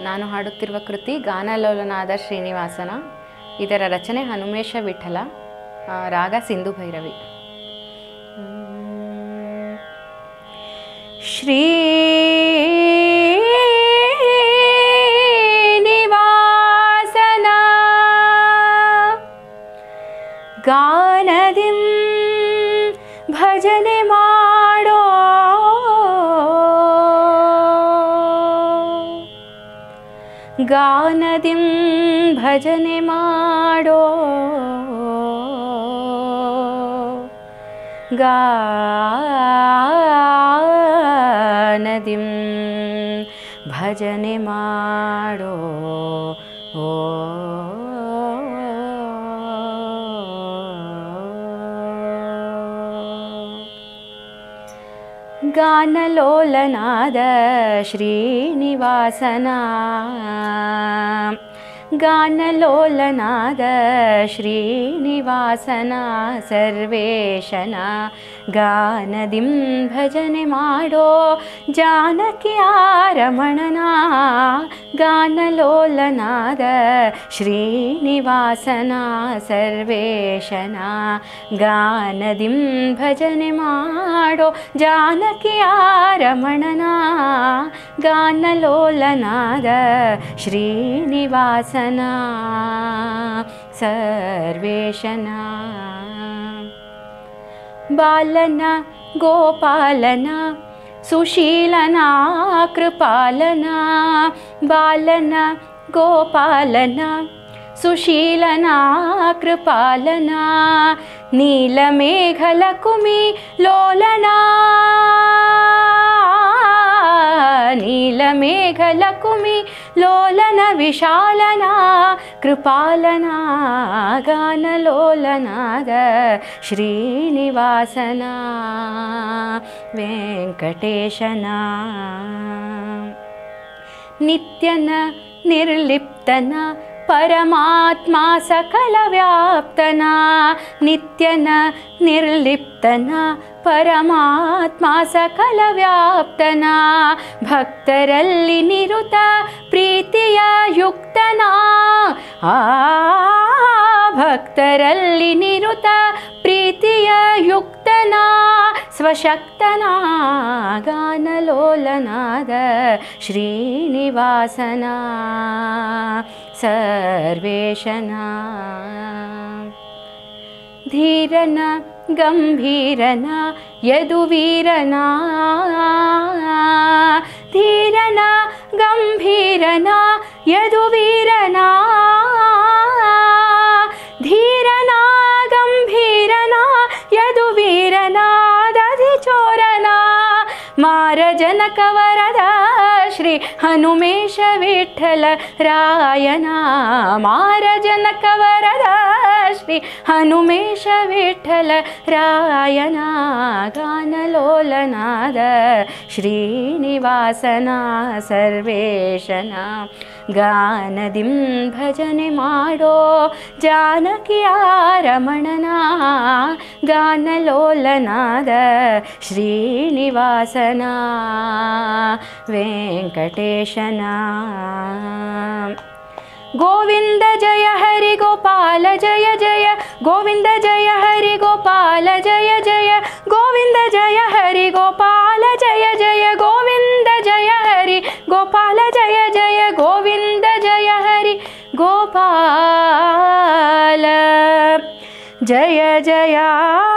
ನಾನು ಹಾಡುತ್ತಿರುವ ಕೃತಿ ಗಾನಲೋಲನಾದ ಶ್ರೀನಿವಾಸನ. ಇದರ ರಚನೆ ಹನುಮೇಶ ವಿಠಲ, ರಾಗ ಸಿಂಧು ಭೈರವಿ. ಶ್ರೀನಿವಾಸನ ಗಾನದಿಂ ಭಜನೆ ಮಾಡೋ, ಗಾನದಿಂ ಭಜನೆ ಮಾಡೋ, ಗಾನದಿಂ ಭಜನೆ ಮಾಡೋ. ಗಾನಲೋಲನಾದ ಶ್ರೀನಿವಾಸನ, ಗಾನಲೋಲನಾದ ಶ್ರೀನಿವಾಸನ ಸರ್ವೇಶನ ಗಾನದಿಂ ಭಜನೆ ಮಾಡೋ, ಜಾನಕಿಯ ರಮಣನ ಗಾನಲೋಲನಾದ ಶ್ರೀನಿವಾಸನ ಸರ್ವೇಶನ ಗಾನದಿಂ ಭಜನೆ ಮಾಡೋ, ಜಾನಕಿಯ ರಮಣನ ಗಾನಲೋಲನಾದ ಶ್ರೀನಿವಾಸನ ಸರ್ವೇಶನ. ಬಾಲನ ಗೋಪಾಲನ ಸುಶೀಲನ ಕೃಪಾಲನ, ಬಾಲನ ಗೋಪಾಲನ ಸುಶೀಲನ ಕೃಪಾಲನ, ನೀಲಮೇಘಲ ಕುಮಿ ಲೋಲನ, ನೀಲಮೇಘಲ ಕುಮಿ ಲೋಲನ ವಿಶಾಲನ ಕೃಪಾಲನ ಗಾನಲೋಲನಾದ ಶ್ರೀನಿವಾಸನ ವೆಂಕಟೇಶನ. ನಿತ್ಯನ ನಿರ್ಲಿಪ್ತನ ಪರಮಾತ್ಮ ಸಕಲ ವ್ಯಾಪ್ತನ, ನಿತ್ಯನ ನಿರ್ಲಿಪ್ತನ ಪರಮಾತ್ಮ ಸಕಲ ವ್ಯಾಪ್ತನ, ಭಕ್ತರಲ್ಲಿ ನಿರುತ ಪ್ರೀತಿಯ ಯುಕ್ತನ, ಭಕ್ತರಲ್ಲಿ ನಿರುತ ಪ್ರೀತಿಯ ಯುಕ್ತನ ಸ್ವಶಕ್ತನ ಗಾನಲೋಲನಾದ ಶ್ರೀನಿವಾಸನ ಸರ್ವೇಶನ. ಧೀರನ ಗಂಭೀರನ ಯದುವೀರನ, ಧೀರನ ಗಂಭೀರನ ಯದುವೀರನ, ಧೀರನ ಗಂಭೀರನ ಯದುವೀರನ ದಧಿಚೋರನ ಮಾರಜನಕ ವರದ ಶ್ರೀ ಹನುಮೇಶ ವಿಠಲ ರಾಯನ, ಮಾರಜನಕ ವರದ ಶ್ರೀ ಹನುಮೇಶ ವಿಠಲ ರಾಯನ ಗಾನಲೋಲನಾದ ಶ್ರೀನಿವಾಸನ ಸರ್ವೇಶನ ಗಾನದಿಂ ಭಜನೆ ಮಾಡೋ, ಜಾನಕಿಯ ರಮಣನ ಗಾನಲೋಲನಾದ ಶ್ರೀನಿವಾಸನ ವೆಂಕಟೇಶನ. ಗೋವಿಂದ ಜಯ ಹರಿ ಗೋಪಾಲ ಜಯ ಜಯ, ಗೋವಿಂದ ಜಯ ಹರಿ ಗೋಪಾಲ ಜಯ ಜಯ, ಗೋವಿಂದ ಜಯ ಹರಿ ಗೋಪಾಲ ಜಯ ಜಯ, ಗೋವಿಂದ ಜಯ ಹರಿ ಗೋಪಾಲ ಜಯ ಜಯ, ಗೋವಿಂದ ಜಯ ಹರಿ ಗೋಪಾಲ ಜಯ ಜಯ.